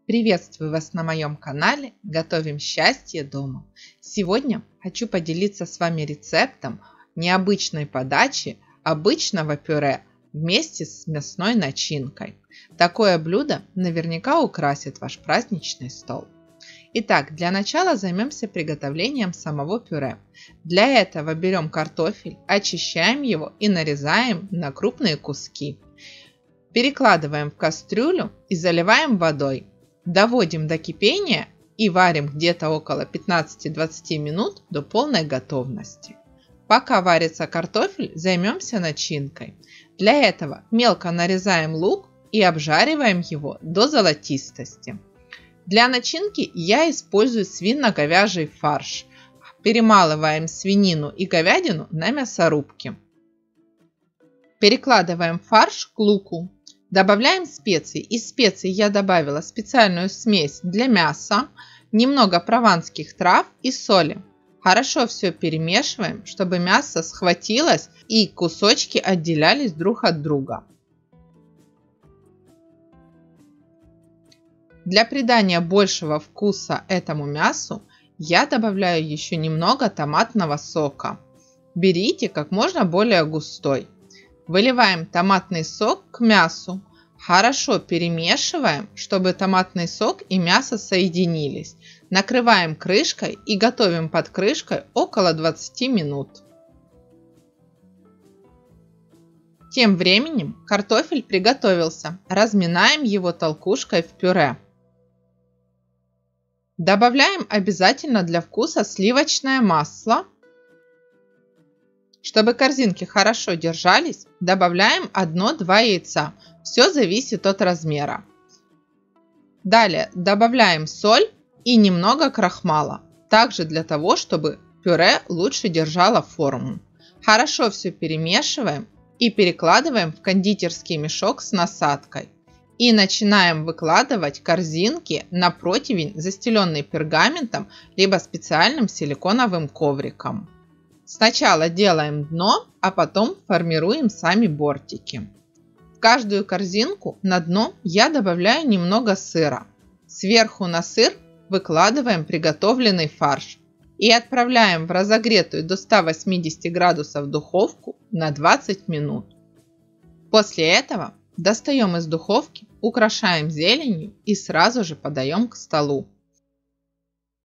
Приветствую вас на моем канале «Готовим счастье дома». Сегодня хочу поделиться с вами рецептом необычной подачи обычного пюре вместе с мясной начинкой. Такое блюдо наверняка украсит ваш праздничный стол. Итак, для начала займемся приготовлением самого пюре. Для этого берем картофель, очищаем его и нарезаем на крупные куски. Перекладываем в кастрюлю и заливаем водой. Доводим до кипения и варим где-то около 15-20 минут до полной готовности. Пока варится картофель, займемся начинкой. Для этого мелко нарезаем лук и обжариваем его до золотистости. Для начинки я использую свино-говяжий фарш. Перемалываем свинину и говядину на мясорубке. Перекладываем фарш к луку. Добавляем специи. Из специй я добавила специальную смесь для мяса, немного прованских трав и соли. Хорошо все перемешиваем, чтобы мясо схватилось и кусочки отделялись друг от друга. Для придания большего вкуса этому мясу я добавляю еще немного томатного сока. Берите как можно более густой. Выливаем томатный сок к мясу. Хорошо перемешиваем, чтобы томатный сок и мясо соединились. Накрываем крышкой и готовим под крышкой около 20 минут. Тем временем картофель приготовился. Разминаем его толкушкой в пюре. Добавляем обязательно для вкуса сливочное масло. Чтобы корзинки хорошо держались, добавляем 1-2 яйца. Все зависит от размера. Далее добавляем соль и немного крахмала. Также для того, чтобы пюре лучше держало форму. Хорошо все перемешиваем и перекладываем в кондитерский мешок с насадкой. И начинаем выкладывать корзинки на противень, застеленный пергаментом либо специальным силиконовым ковриком. Сначала делаем дно, а потом формируем сами бортики. В каждую корзинку на дно я добавляю немного сыра. Сверху на сыр выкладываем приготовленный фарш и отправляем в разогретую до 180 градусов духовку на 20 минут. После этого достаем из духовки, украшаем зеленью и сразу же подаем к столу.